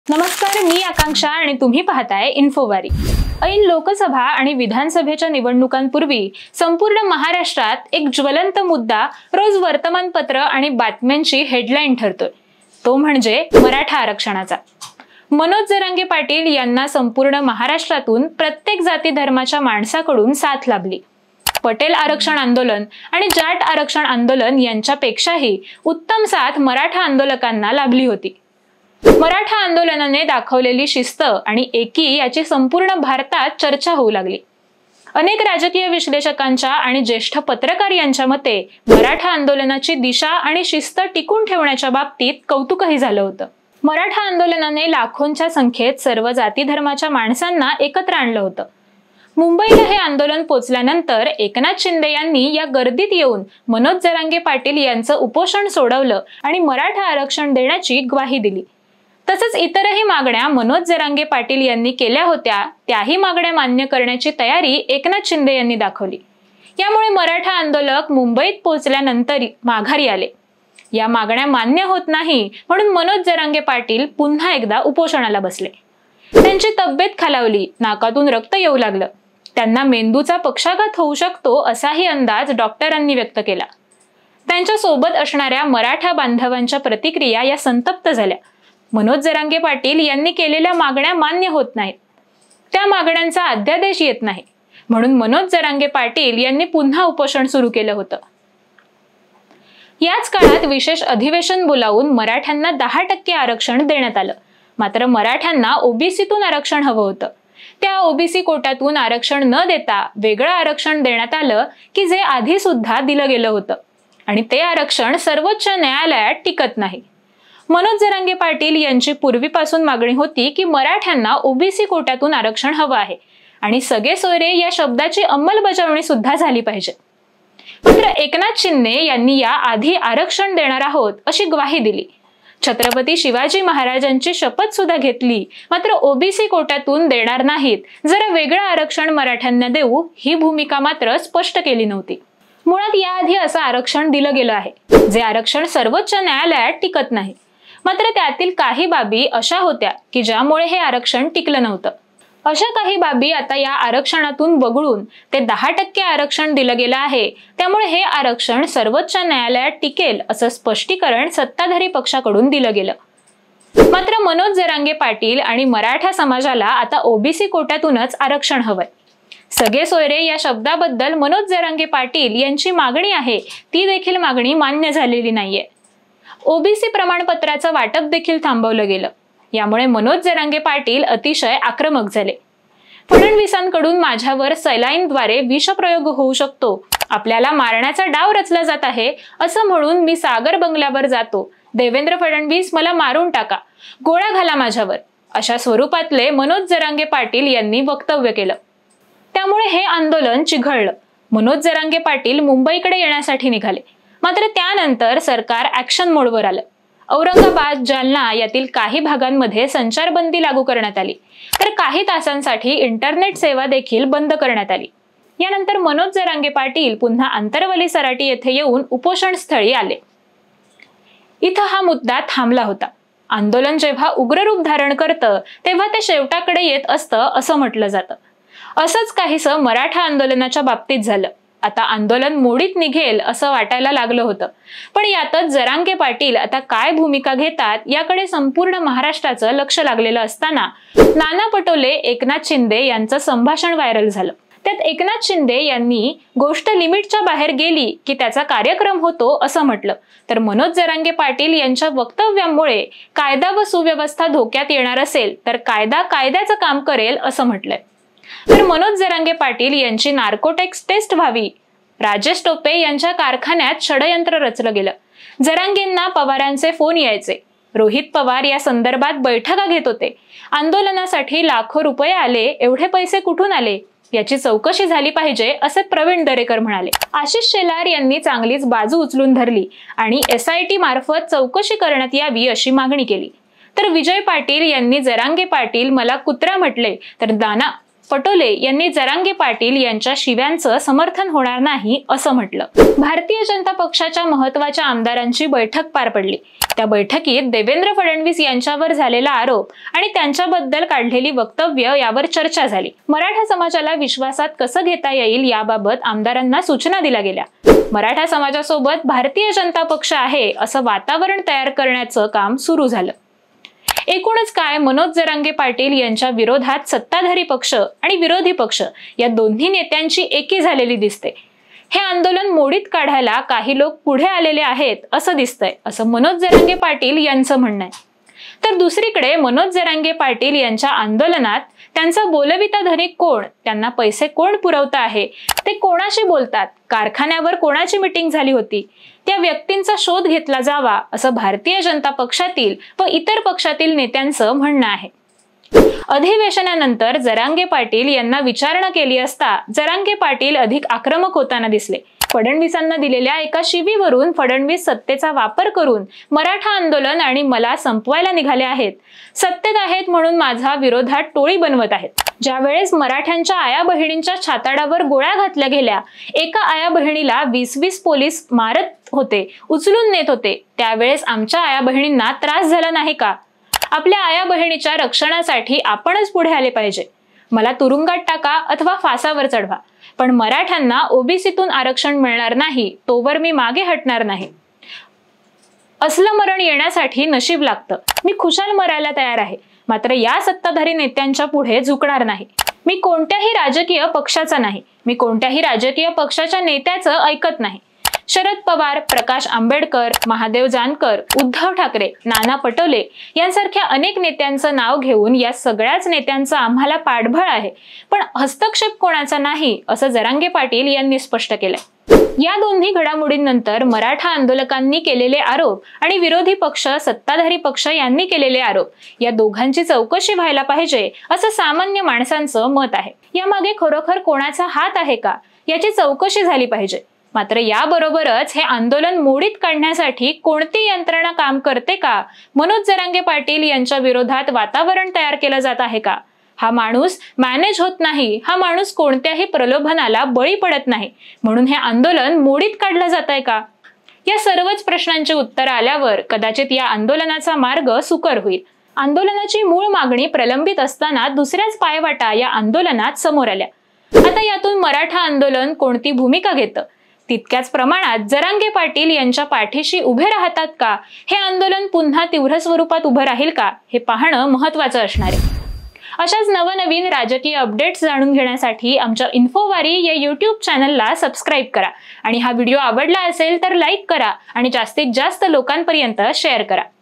नमस्कार, मी आकांक्षा आणि तुम्ही पाहताय इन्फोवारी। ऐन लोकसभा आणि विधानसभेच्या निवडणुकांपूर्वी संपूर्ण महाराष्ट्रात एक ज्वलंत मुद्दा रोज वर्तमानपत्र आणि बातम्यांची हेडलाईन ठरतोय, तो म्हणजे मराठा आरक्षणाचा। मनोज जरांगे पाटील यांना संपूर्ण महाराष्ट्रातून प्रत्येक जाती धर्माच्या माणसाकडून साथ लाभली। पटेल आरक्षण आंदोलन आणि जाट आरक्षण आंदोलन यांच्यापेक्षाही उत्तम साथ मराठा आंदोलकांना लाभली होती। मराठा आंदोलनाने दाखवलेली शिस्त आणि एकी याची संपूर्ण भारतात चर्चा होऊ लागली। अनेक राजकीय विश्लेषकांच्या आणि ज्येष्ठ पत्रकार यांच्या मते मराठा आंदोलनाची दिशा आणि शिस्त टिकून ठेवण्याच्या बाबतीत कौतुकही झालं होतं। मराठा आंदोलनाने लाखोंच्या संख्येत सर्व जाती धर्माच्या माणसांना एकत्र आणलं होतं। मुंबईला हे आंदोलन पोचल्यानंतर एकनाथ शिंदे यांनी या गर्दीत येऊन मनोज जरांगे पाटील यांचं उपोषण सोडवलं आणि मराठा आरक्षण देण्याची ग्वाही दिली। तसंच इतरही मागण्या मनोज जरांगे पाटील यांनी केल्या होत्या, त्याही मागण्या मान्य करण्याची तयारी एकनाथ शिंदे यांनी दाखवली। यामुळे मराठा आंदोलक मुंबईत पोहोचल्यानंतर माघारी आले। या मागण्या मान्य होत नाही म्हणून मनोज जरांगे पाटील पुन्हा एकदा उपोषणाला बसले। त्यांची तब्येत खालावली, नाकातून रक्त येऊ लागलं। त्यांना मेंदूचा पक्षाघात होऊ शकतो असाही अंदाज डॉक्टरांनी व्यक्त केला। त्यांच्या सोबत असणाऱ्या मराठा बांधवांच्या प्रतिक्रिया या संतप्त झाल्या। मनोज जरांगे पाटील यांनी केलेल्या मागण्या मान्य होत नाहीत, त्या मागण्यांचा अध्यादेश येत नाही, म्हणून मनोज जरांगे पाटील यांनी पुन्हा उपोषण सुरू केलं होतं। याच काळात विशेष अधिवेशन बोलावून मराठ्यांना 10% आरक्षण देण्यात आलं। मात्र मराठ्यांना ओबीसीतून आरक्षण हवं होतं। त्या ओबीसी कोट्यातून आरक्षण न देता वेगळं आरक्षण देण्यात आलं की जे आधी सुद्धा दिलं गेलं होतं, आणि ते आरक्षण सर्वोच्च न्यायालयात टिकत नाही। मनोज जरांगे पाटील यांची पूर्वीपासून मागणी होती की मराठ्यांना ओबीसी कोट्यातून आरक्षण हवं आहे आणि सगळे सोयरे या शब्दाची अंमलबजावणी सुद्धा झाली पाहिजे। मात्र एकनाथ शिंदे यांनी या आधी आरक्षण देणार आहोत अशी ग्वाही दिली। छत्रपती शिवाजी महाराजांची शपथ सुद्धा घेतली, मात्र ओबीसी कोट्यातून देणार नाहीत, जरा वेगळं आरक्षण मराठ्यांना देऊ ही भूमिका मात्र स्पष्ट केली नव्हती। मुळात याआधी असं आरक्षण दिलं गेलं आहे, जे आरक्षण सर्वोच्च न्यायालयात टिकत नाही। मात्र त्यातील काही बाबी अशा होत्या की ज्यामुळे हे आरक्षण टिकलं नव्हतं। अशा काही बाबी आता या आरक्षणातून वगळून ते 10% आरक्षण दिलं गेलं आहे, त्यामुळे हे आरक्षण सर्वोच्च न्यायालयात टिकेल असं स्पष्टीकरण सत्ताधारी पक्षाकडून दिलं गेलं। मात्र मनोज जरांगे पाटील आणि मराठा समाजाला आता ओबीसी कोट्यातूनच आरक्षण हवंय। सगळे सोयरे या शब्दाबद्दल मनोज जरांगे पाटील यांची मागणी आहे, ती देखील मागणी मान्य झालेली नाहीये। ओबीसी प्रमाणपत्राचं वाटप देखील थांबवलं गेलं। यामुळे मनोज जरांगे पाटील अतिशय आक्रमक झाले। फडणवीसांकडून माझ्यावर सलाईनद्वारे विषप्रयोग होऊ शकतो, आपल्याला मारण्याचा डाव रचला जात आहे असं म्हणून मी सागर बंगल्यावर जातो, देवेंद्र फडणवीस मला मारून टाका, गोळ्या घाला माझ्यावर, अशा स्वरूपातले मनोज जरांगे पाटील यांनी वक्तव्य केलं। त्यामुळे हे आंदोलन चिघळलं। मनोज जरांगे पाटील मुंबईकडे येण्यासाठी निघाले, मात्र त्यानंतर सरकार ऍक्शन मोडवर आलं। औरंगाबाद, जालना यातील काही भागांमध्ये संचारबंदी लागू करण्यात आली, तर काही तासांसाठी इंटरनेट सेवा देखील बंद करण्यात आली। यानंतर मनोज जरांगे पाटील पुन्हा आंतरवली सराटी येथे येऊन उपोषण स्थळी आले। इथं हा मुद्दा थांबला होता। आंदोलन जेव्हा उग्र रूप धारण करतं तेव्हा ते शेवटाकडे येत असतं असं म्हटलं जातं। असंच काहीसं मराठा आंदोलनाच्या बाबतीत झालं। आता आंदोलन मोडीत निघेल असं वाटायला लागलं होतं, पण यातच जरांगे पाटील आता काय भूमिका घेतात याकडे संपूर्ण महाराष्ट्राचं लक्ष लागलेलं असताना नाना पटोले, एकनाथ शिंदे यांचं संभाषण व्हायरल झालं। त्यात एकनाथ शिंदे यांनी गोष्ट लिमिटच्या बाहेर गेली की त्याचा कार्यक्रम होतो असं म्हटलं, तर मनोज जरांगे पाटील यांच्या वक्तव्यामुळे कायदा व सुव्यवस्था धोक्यात येणार असेल तर कायदा कायद्याचं काम करेल असं म्हटलंय। तर मनोज जरांगे पाटील यांची नार्कोटिक्स टेस्ट व्हावी, राजेश टोपे यांच्या कारखान्यात षडयंत्र रचलं गेलं। जरांगेंना पवारांचे फोन यायचे, रोहित पवार या संदर्भात बैठका घेत होते, आंदोलनासाठी लाखो रुपये आले, एवढे पैसे कुठून आले याची चौकशी झाली पाहिजे असे प्रवीण दरेकर म्हणाले। आशिष शेलार यांनी चांगलीच बाजू उचलून धरली आणि SIT मार्फत चौकशी करण्यात यावी अशी मागणी केली। तर विजय पाटील यांनी जरांगे पाटील मला कुत्रा म्हटले, तर नाना पटोले यांनी जरांगे पाटील यांच्या शिव्यांचं समर्थन होणार नाही असं म्हटलं। भारतीय जनता पक्षाच्या महत्त्वाच्या आमदारांची बैठक पार पडली। त्या बैठकीत देवेंद्र फडणवीस यांच्यावर झालेला आरोप आणि त्यांच्याबद्दल काढलेली वक्तव्य यावर चर्चा झाली। मराठा समाजाला विश्वासात कसं घेता येईल याबाबत आमदारांना सूचना दिल्या गेल्या। मराठा समाजासोबत भारतीय जनता पक्ष आहे असं वातावरण तयार करण्याचं काम सुरू झालं। एकूणच काय, मनोज जरांगे पाटील यांच्या विरोधात सत्ताधारी पक्ष आणि विरोधी पक्ष या दोन्ही नेत्यांची एकी झालेली दिसते। हे आंदोलन मोडीत काढायला काही लोक पुढे आलेले आहेत असं दिसतंय, असं मनोज जरांगे पाटील यांचं म्हणणं आहे। तर दुसरीकडे मनोज जरांगे पाटील यांच्या आंदोलनात त्यांचा बोलविता धनिक कोण, त्यांना पैसे कोण पुरवता आहे, ते कोणाशी बोलतात, कारखान्यावर कोणाची मीटिंग झाली होती, त्या व्यक्तींचा शोध घेतला जावा असं भारतीय जनता पक्षातील व इतर पक्षातील नेत्यांचं म्हणणं आहे। अधिवेशनानंतर जरांगे पाटील यांना विचारणा केली असता जरांगे पाटील अधिक आक्रमक होताना दिसले। फडणवीसांना दिलेल्या एका शिवीवरून फडणवीस सत्तेचा वापर करून मराठा आंदोलन आणि मला संपवायला निघाले आहेत, सत्तेत आहेत म्हणून माझा विरोधात टोळी बनवत आहेत। ज्यावेळेस मराठ्यांच्या आया बहिणींच्या छाताडावर गोळ्या घातल्या गेल्या, एका आया बहिणीला 20-20 पोलीस मारत होते, उचलून नेत होते, त्यावेळेस आमच्या आया बहिणींना त्रास झाला नाही का? आपल्या आया बहिणीच्या रक्षणासाठी आपणच पुढे आले पाहिजे। मला तुरुंगात टाका अथवा फासावर चढवा, पण मराठ्यांना ओबीसीतून आरक्षण मिळणार नाही तोवर मी मागे हटणार नाही। असलं मरण येण्यासाठी नशीब लागतं। मी खुशाल मरायला तयार आहे, मात्र या सत्ताधारी नेत्यांच्या पुढे झुकणार नाही। मी कोणत्याही राजकीय पक्षाचा नाही, मी कोणत्याही राजकीय पक्षाच्या नेत्याचं ऐकत नाही। शरद पवार, प्रकाश आंबेडकर, महादेव जानकर, उद्धव ठाकरे, नाना पटोले यांसारख्या अनेक नेत्यांचं नाव घेऊन या सगळ्याच नेत्यांचं आम्हाला पाठबळ आहे, पण हस्तक्षेप कोणाचा नाही असं जरांगे पाटील यांनी स्पष्ट केलंय। या दोन्ही घडामोडींनंतर मराठा आंदोलकांनी केलेले आरोप आणि विरोधी पक्ष, सत्ताधारी पक्ष यांनी केलेले आरोप या दोघांची चौकशी व्हायला पाहिजे असं सामान्य माणसांचं मत आहे। यामागे खरोखर कोणाचा हात आहे का याची चौकशी झाली पाहिजे। मात्र याबरोबरच हे आंदोलन मोडीत काढण्यासाठी कोणती यंत्रणा काम करते का? मनोज जरांगे पाटील यांच्या विरोधात वातावरण तयार केलं जात आहे का? हा माणूस मॅनेज होत नाही, हा माणूस कोणत्याही प्रलोभनाला बळी पडत नाही, म्हणून हे आंदोलन मोडीत काढलं जात आहे का? या सर्वच प्रश्नांची उत्तरं आल्यावर कदाचित या आंदोलनाचा मार्ग सुकर होईल। आंदोलनाची मूळ मागणी प्रलंबित असताना दुसऱ्याच पायवाटा या आंदोलनात समोर आल्या। आता यातून मराठा आंदोलन कोणती भूमिका घेतं, तितक्याच प्रमाणात जरांगे पाटील यांच्या पाठीशी उभे राहतात का, हे आंदोलन पुन्हा तीव्र स्वरूपात उभं राहील का, हे पाहणं महत्त्वाचं असणार आहे। अशाच नवनवीन राजकीय अपडेट्स जाणून घेण्यासाठी आमच्या इन्फोवारी या YouTube चॅनलला सबस्क्राईब करा आणि हा व्हिडिओ आवडला असेल तर लाईक करा आणि जास्तीत जास्त लोकांपर्यंत शेअर करा।